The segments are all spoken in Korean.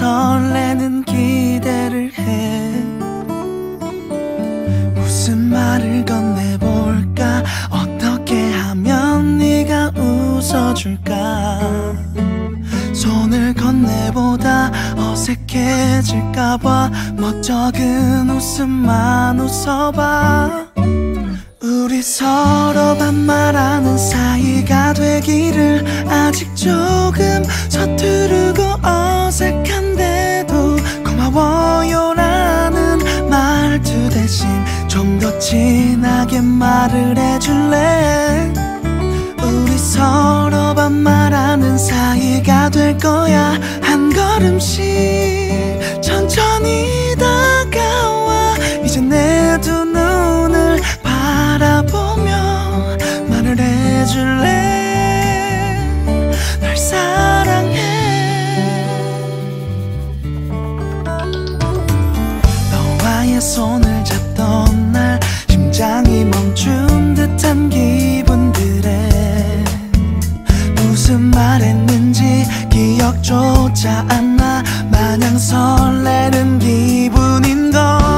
설레는 기대를 해. 무슨 말을 건네볼까? 어떻게 하면 네가 웃어줄까? 손을 건네보다 어색해질까봐 멋쩍은 웃음만 웃어봐. 우리 서로 반말하는 사이가 되기를. 아직 조금 서투르고 어색한데도 고마워요라는 말투 대신 좀 더 진하게 말을 해줄래? 우리 서로 반말하는 사이가 될 거야. 한 걸음씩 천천히 다가와. 이제 내 두 눈을 바라보며 말을 해줄래? 널 사랑해. 너와의 손을 잡던 날 심장이 멈춘 듯한 기분들에 무슨 말했는지 기억조차 안 나. 마냥 설레는 기분인걸.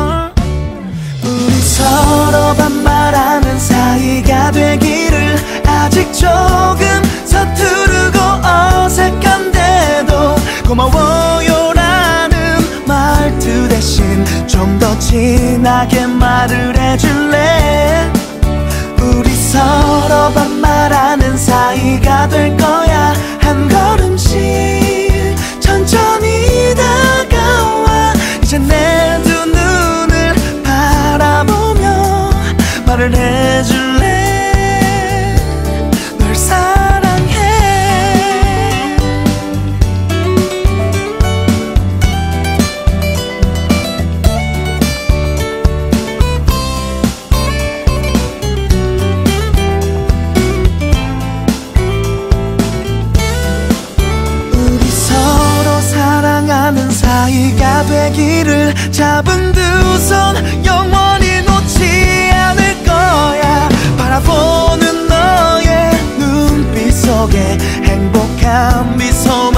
우리 서로 반말하는 사이가 되기를. 아직 조금 서투르고 어색한데도 고마워요라는 말투 대신 좀 더 진하게 말을 해줄래? 우리 서로 반말하는 사이가 될 거야. 한 걸음씩 천천히 다가와. 이제 내 두 눈을 바라보며 말을 해줄래? 널 사랑해. 우리 서로 사랑하는 사이가 되기를. 잡은 두 손 영원히 놓지 않을 거야. 바라보는 너의 눈빛 속에 행복한 미소